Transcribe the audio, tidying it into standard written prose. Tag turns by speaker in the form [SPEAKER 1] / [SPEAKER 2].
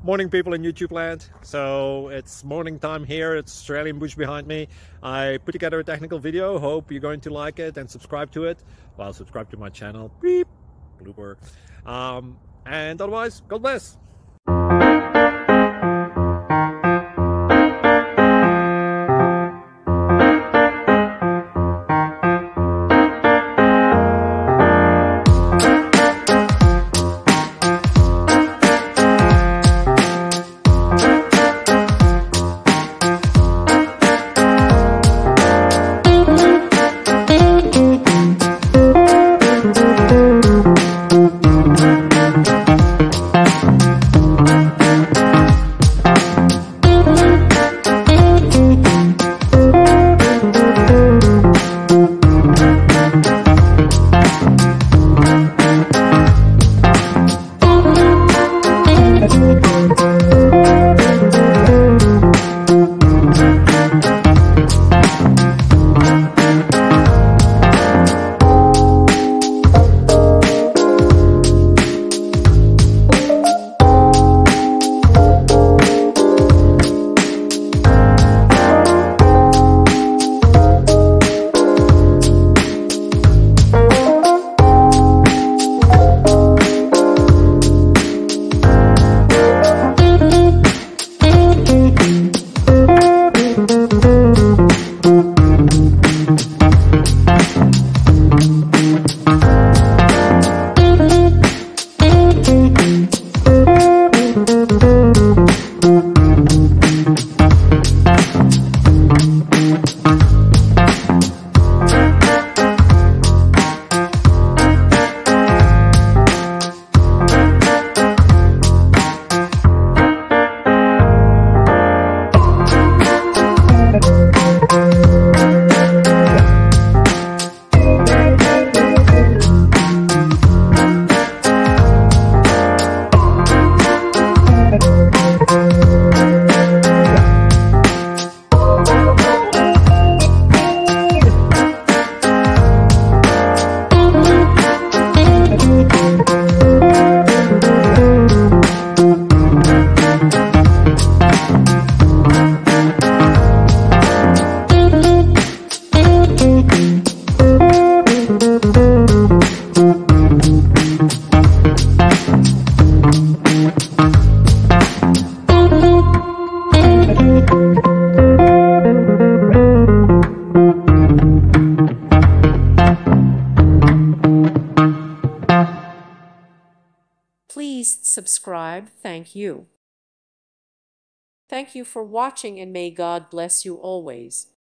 [SPEAKER 1] Morning, people in YouTube land. So it's morning time here. It's Australian bush behind me. I put together a technical video. Hope you're going to like it and subscribe to it. Well, subscribe to my channel. Beep, blooper. And otherwise, God bless.
[SPEAKER 2] Please subscribe. Thank you. Thank you for watching, and may God bless you always.